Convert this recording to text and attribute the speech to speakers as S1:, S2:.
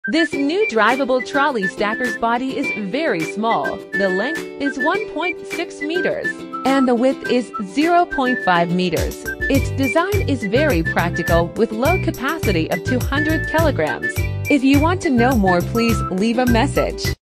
S1: This new drivable trolley stacker's body is very small. The length is 1.6 meters and the width is 0.5 meters. Its design is very practical with load capacity of 200 kilograms. If you want to know more, please leave a message.